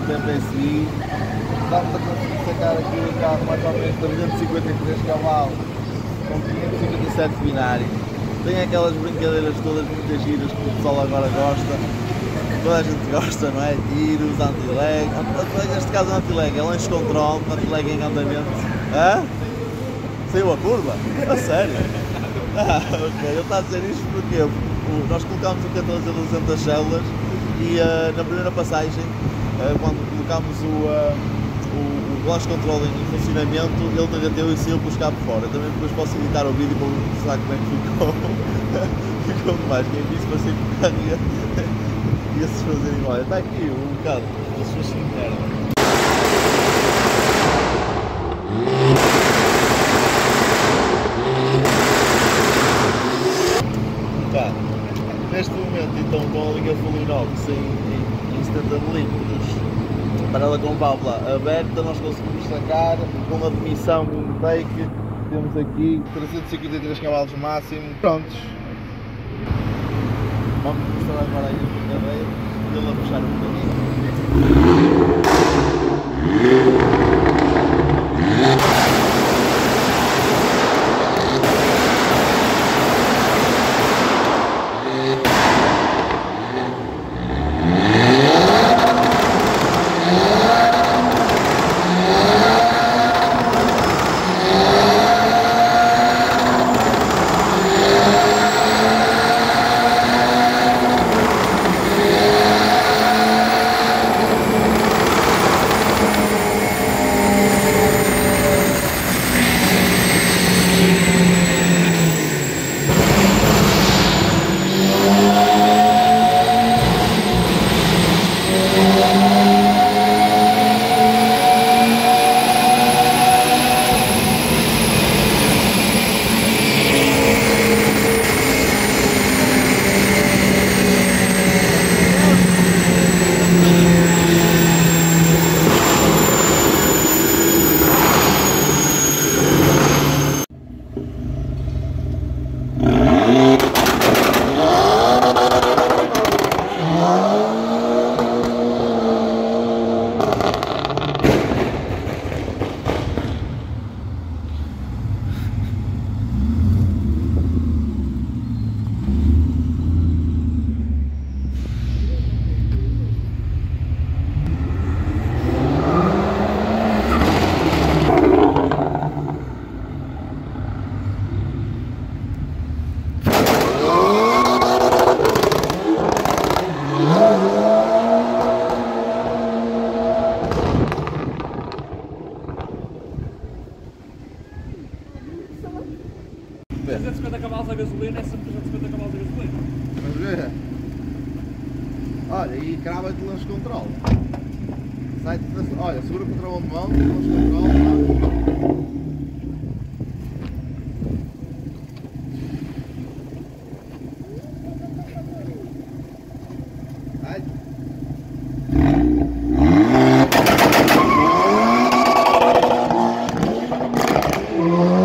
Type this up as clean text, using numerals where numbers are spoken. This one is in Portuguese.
TPSI. Estamos a conseguir sacar aqui o carro mais ou menos 353 cavalos, com 557 binários. Tem aquelas brincadeiras todas muito giras que o pessoal agora gosta. Toda a gente gosta, não é? Tiros, anti-lag. Neste caso é anti-lag, é launch control, anti-lag em andamento. Hã? Saiu a curva? A sério? Ok, ele está a dizer isto porque nós colocámos o 14 a 200 células e na primeira passagem, quando colocámos o launch control em funcionamento, ele negativou e saiu buscar por fora. Também depois posso editar o vídeo para mostrar como é que ficou. Ficou demais, quem disse para ser que o carro ia-se fazer igual. Está aqui um bocado, as pessoas se internas. Tá. Neste momento então com a linha full inox em 70 mm, para ela com válvula aberta, nós conseguimos sacar com a demissão com o take. Temos aqui 353 cavalos máximo. Prontos. Vamos começar agora aí a brincadeira, ele a puxar um bocadinho. É 350 cavalos a gasolina, é sempre 350 cavalos a gasolina. Vamos ver? Olha, e crava-te o launch control. Olha, segura o controle de mão, launch control. Ai.